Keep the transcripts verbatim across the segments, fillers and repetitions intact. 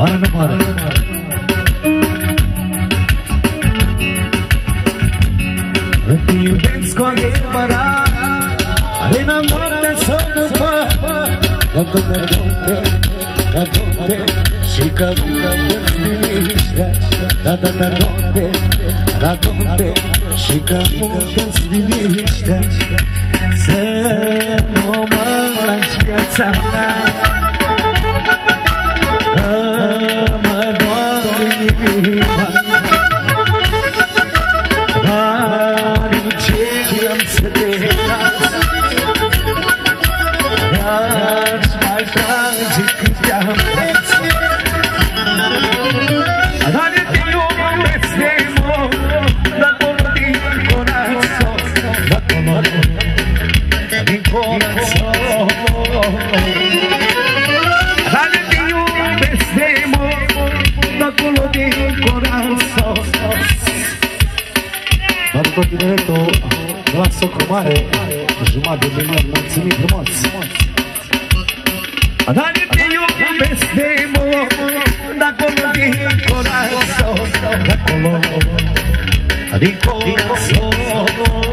Mare nu mare. Te iubesc cu adevărat, înamoră-te să nu fac. Dă-te, dă-te, dă-te, și că nu-ți liniștea. Dă-te, dă-te, dă-te, și că nu-ți liniștea. Să nu mă lași viața mea, mă doare inima. Dar încercăm să te las, dar-ți mai trage cât te-am prins. Dar te iubesc de mult, de-acolo din corazon, de-acolo din corazon. Dar te iubesc de mult, de-acolo din corazon. Dar tot tineretul de la Socru Mare, jumătate de milion, mulțumim frumos. Dar te iubesc de mult, de-acolo din corazon, de-acolo din corazon.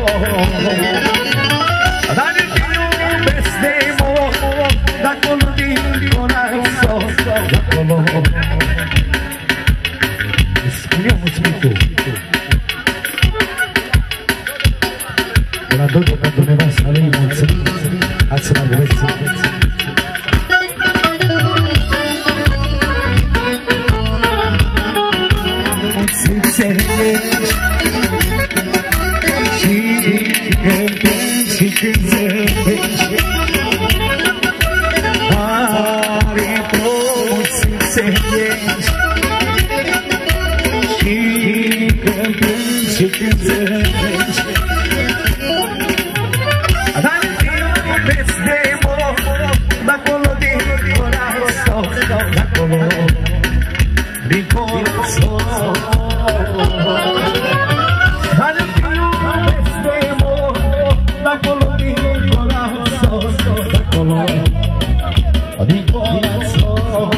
Dar te iubesc de mult, de-acolo din corazon, de-acolo. Spune-o, mulțumim tu. De la Dodo pentru nevasta lui, mulțumim. Hai să mai găvesc. Înțelegi și când și când zăbești, mare poți înțelegi și când și când zăbești. Dar te iubesc de mult, de-acolo din corazon, de-acolo din corazon. Dar te iubesc de mult, de-acolo din corazon, de-acolo din corazon.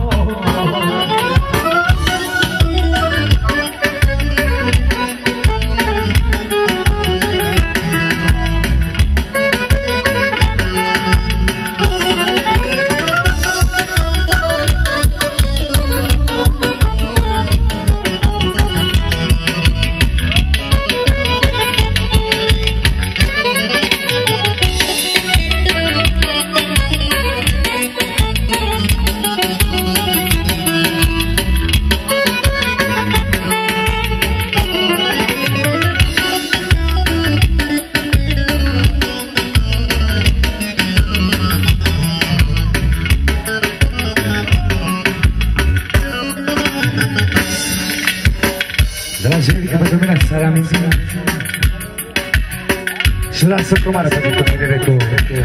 Și la Socru Mare pentru tineretul.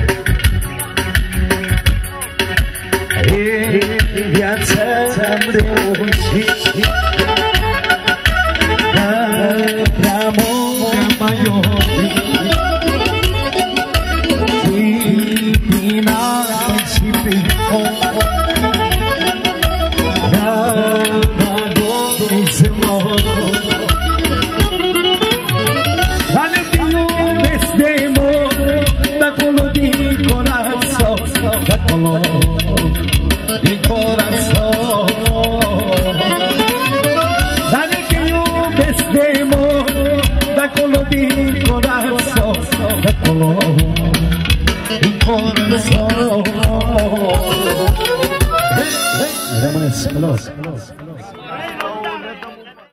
E viața am reușit, dar prea mult m-a iubit. Și prin apă și prin foc, dar mă dor să mor. De-acolo din corazon. Dar te iubesc de mult, de-acolo din corazon, de-acolo din corazon. Rămâneți, melos.